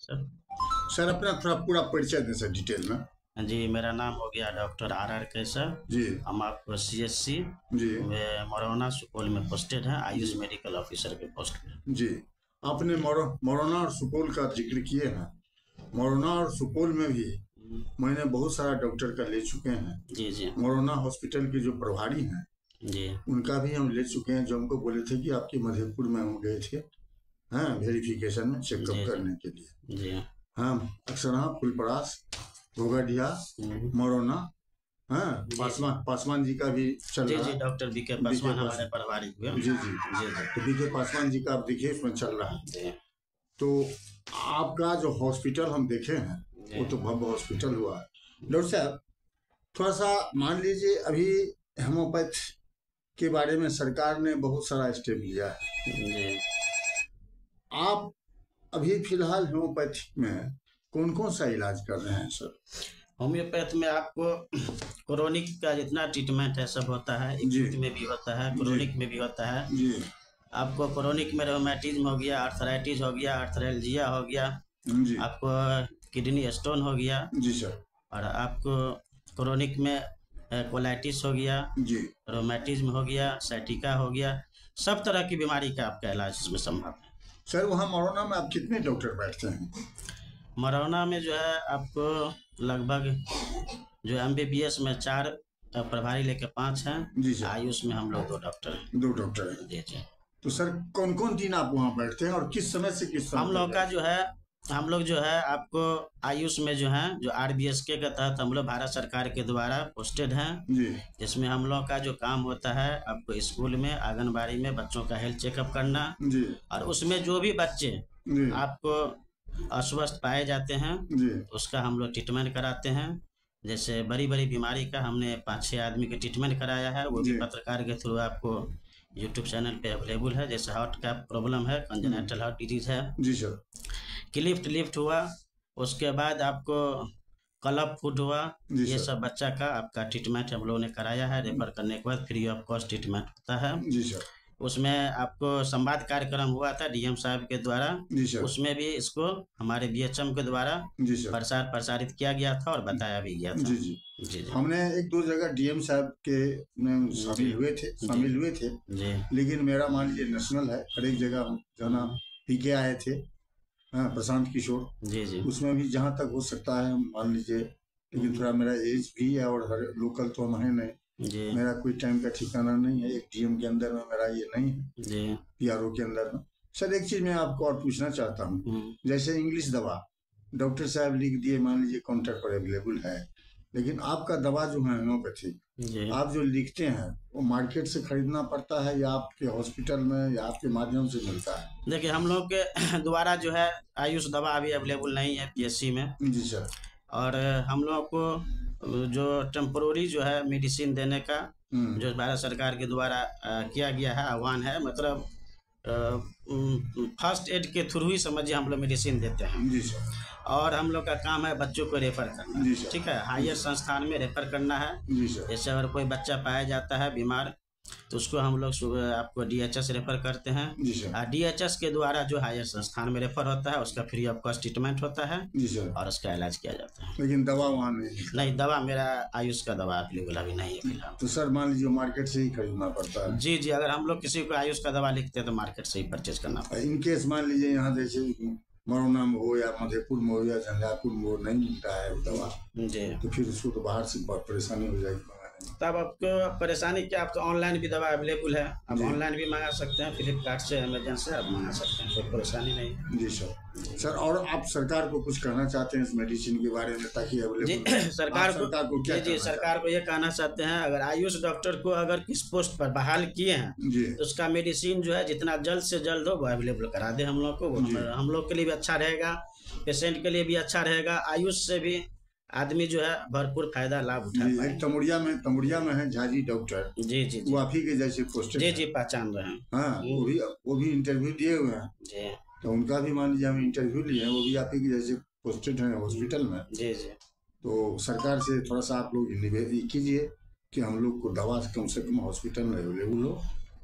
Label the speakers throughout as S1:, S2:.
S1: Sir.
S2: Sir अपना थोड़ा पूरा परिचय दें सर डिटेल में।
S1: जी, मेरा नाम हो गया डॉक्टर आर कैसर
S2: जी।
S1: हम आपको CSC
S2: जी।
S1: मरौना सुपौल में पोस्टेड है, आयुष मेडिकल ऑफिसर के पोस्ट पे।
S2: जी। आपने मरौना और सुपौल का जिक्र किए हैं। मरौना और सुपौल में भी मैंने बहुत सारा डॉक्टर का ले चुके हैं।
S1: जी जी।
S2: मरौना हॉस्पिटल के जो प्रभारी हैं
S1: जी,
S2: उनका भी हम ले चुके हैं, जो हमको बोले थे कि आपके मधेपुर में हम गए थे हाँ वेरिफिकेशन में चेकअप करने के लिए।
S1: जी
S2: हाँ अक्सर फुलपरास, घोघाडिया, मरौना, हाँ पासवान जी का भी चल रहा है।
S1: जी, डॉक्टर बीके पासवान हमारे प्रभारी हुए।
S2: जी जी जी। तो बीके पासवान जी का आप देखिए इसमें चल रहा है। तो आपका जो हॉस्पिटल हम देखे हैं वो तो भव्य हॉस्पिटल हुआ है। डॉक्टर साहब थोड़ा सा मान लीजिए अभी हेमोपैथ के बारे में सरकार ने बहुत सारा स्टेप लिया है। आप अभी फिलहाल हेमोपैथी में कौन कौन सा इलाज कर रहे हैं सर?
S1: होम्योपैथ में आपको क्रोनिक का जितना ट्रीटमेंट है सब होता है, एक्यूट में भी होता है, क्रोनिक में भी होता है।
S2: जी।
S1: आपको क्रोनिक में रोमेटिज्म हो गया, आर्थराइटिस हो गया, आर्थरेल्जिया हो गया,
S2: जी।
S1: आपको किडनी स्टोन हो गया।
S2: जी सर।
S1: और आपको क्रोनिक में कोलाइटिस हो गया,
S2: जी।
S1: रोमेटिज्म हो गया, साइटिका हो गया, सब तरह की बीमारी का आपका इलाज इसमें संभव है।
S2: सर वहाँ मरौना में आप कितने डॉक्टर बैठते हैं?
S1: मरौना में जो है आपको लगभग जो MBBS में 4 प्रभारी लेके 5 हैं।
S2: जी सर।
S1: आयुष में हम लोग 2 डॉक्टर हैं।
S2: 2 डॉक्टर हैं।
S1: जी जी।
S2: तो सर कौन कौन दिन आप वहाँ बैठते हैं और किस समय से किस समय?
S1: हम लोग जो है आपको आयुष में जो है जो RBSK के तहत हम लोग भारत सरकार के द्वारा पोस्टेड हैं।
S2: जी।
S1: जिसमें हम लोग का जो काम होता है आपको स्कूल में, आंगनबाड़ी में बच्चों का हेल्थ चेकअप करना।
S2: जी।
S1: और उसमें जो भी बच्चे
S2: जी।
S1: आपको अस्वस्थ पाए जाते हैं
S2: जी।
S1: उसका हम लोग ट्रीटमेंट कराते हैं। जैसे बड़ी बड़ी बीमारी का हमने 5-6 आदमी के ट्रीटमेंट कराया है, वो भी पत्रकार के थ्रू आपको यूट्यूब चैनल पे अवेलेबल है। जैसे हार्ट का प्रॉब्लम है, कंजेनिटल हार्ट डिजीज है।
S2: जी सर।
S1: लिफ्ट हुआ, उसके बाद आपको क्लब फूड हुआ, ये सब बच्चा का आपका ट्रीटमेंट हम लोगों ने कराया है। रेफर करने के बाद फ्री ऑफ कॉस्ट ट्रीटमेंट होता है।
S2: जी सर।
S1: उसमें आपको संवाद कार्यक्रम हुआ था DM साहब के द्वारा।
S2: जी सर।
S1: उसमें भी इसको हमारे BHM के द्वारा
S2: जी सर
S1: प्रसारित किया गया था और बताया भी गया था।
S2: जी जी जी। हमने 1-2 जगह DM साहब के में शामिल हुए थे
S1: जी।
S2: लेकिन मेरा मान लीजिए नेशनल है, हर एक जगह जाना PK आए थे, हाँ प्रशांत किशोर
S1: जी जी।
S2: उसमें भी जहाँ तक हो सकता है मान लीजिए, लेकिन थोड़ा मेरा एज भी है और हर लोकल तो हम है नहीं जी। मेरा कोई टाइम का ठिकाना नहीं है, एक DM के अंदर में मेरा ये नहीं है जी। PRO के अंदर में। सर एक चीज मैं आपको और पूछना चाहता हूँ, जैसे इंग्लिश दवा डॉक्टर साहब लिख दिए, मान लीजिए काउंटर पर अवेलेबल है, लेकिन आपका दवा जो है होम्योपैथी आप जो लिखते हैं वो मार्केट से खरीदना पड़ता है या आपके हॉस्पिटल में या आपके माध्यम से मिलता है?
S1: देखिए हम लोग के द्वारा जो है आयुष दवा अभी अवेलेबल नहीं है PSC में।
S2: जी सर। और
S1: हम लोग को जो टेम्पोररी जो है मेडिसिन देने का जो भारत सरकार के द्वारा किया गया है आह्वान है, मतलब फर्स्ट एड के थ्रू ही समझिए हम लोग मेडिसिन देते हैं।
S2: जी सर।
S1: और हम लोग का काम है बच्चों को रेफर करना।
S2: जी सर।
S1: ठीक है, हायर संस्थान में रेफर करना है।
S2: जी सर।
S1: जैसे अगर कोई बच्चा पाया जाता है बीमार तो उसको हम लोग आपको DHS रेफर करते हैं।
S2: जी सर।
S1: DHS के द्वारा जो हायर संस्थान में रेफर होता है उसका फ्री ऑफ कॉस्ट ट्रीटमेंट होता है।
S2: जी सर।
S1: और उसका इलाज किया जाता है।
S2: लेकिन दवा वहाँ नहीं?
S1: दवा मेरा आयुष का दवा अवेलेबल अभी नहीं है फिलहाल।
S2: तो सर मान लीजिए मार्केट से ही खरीदना पड़ता है?
S1: जी जी, अगर हम लोग किसी को आयुष का दवा लिखते हैं तो मार्केट से ही परचेज करना पड़ता है।
S2: इनकेस मान लीजिए यहाँ जैसे मरौना में हो या मधेपुर में हो या झंझारपुर में हो नहीं मिलता है दवा जी, तो फिर उसको तो बाहर से बहुत परेशानी हो जाएगी।
S1: तब आपको परेशानी क्या, आप तो ऑनलाइन भी दवा अवेलेबल है, आप ऑनलाइन भी मंगा सकते हैं, फ्लिपकार्ट से, अमेजन से आप मंगा सकते हैं, कोई परेशानी नहीं।
S2: जी सर। सर और आप सरकार को कुछ कहना चाहते हैं इस मेडिसिन के बारे में ताकि
S1: अवेलेबल सरकार को क्या जी सरकार को ये कहना चाहते हैं, अगर आयुष डॉक्टर को अगर किस पोस्ट पर बहाल किए हैं तो उसका मेडिसिन जो है जितना जल्द से जल्द हो वो अवेलेबल करा दे हम लोग को। हम लोग के लिए भी अच्छा रहेगा, पेशेंट के लिए भी अच्छा रहेगा, आयुष से भी आदमी जो है भरपूर फायदा लाभ उठा पाए।
S2: तमुड़िया में है झाजी डॉक्टर
S1: जी जी,
S2: वो आप ही के जैसे पोस्टर
S1: जी जी पहचान रहे हैं।
S2: हाँ वो भी इंटरव्यू दिए हुए हैं जी, तो उनका भी मान लीजिए हम इंटरव्यू लिए हैं, वो भी आप ही के जैसे पोस्टेड हैं हॉस्पिटल में जी जी। तो सरकार से थोड़ा सा आप लोग निवेदन कीजिए कि हम लोग को दवा कम से कम हॉस्पिटल में अवेलेबल हो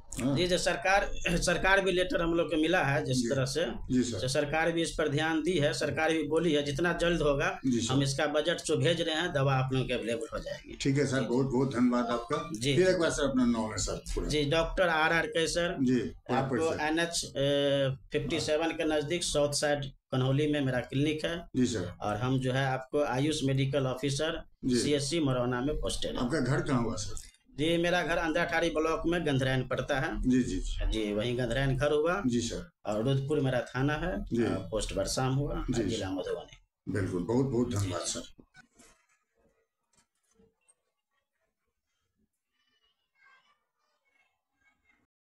S1: जी जो सरकार भी लेटर हम लोग को मिला है जिस तरह से तो सरकार भी इस पर ध्यान दी है। सरकार भी बोली है जितना जल्द होगा हम इसका बजट जो भेज रहे हैं दवा आप लोगों के अवेलेबल हो जाएगी।
S2: ठीक है सर, बहुत बहुत धन्यवाद आपका जी। फिर एक बार सर अपना नाम है सर
S1: जी, डॉक्टर RR कैसर जी। आपको NH 57 के नजदीक साउथ साइड कन्हौली में मेरा क्लिनिक है
S2: जी सर।
S1: और हम जो है आपको Ayush medical officer CSC Marauna में पोस्टेड है।
S2: आपका घर कहाँ हुआ सर?
S1: जी मेरा घर अंधाठाड़ी ब्लॉक में गंधरैन पड़ता है
S2: जी जी
S1: जी, वहीं गंधरैन घर हुआ
S2: जी सर।
S1: और रुद्रपुर मेरा थाना है, पोस्ट बरसाम हुआ, जिला मधुबनी।
S2: बिल्कुल, बहुत बहुत धन्यवाद सर।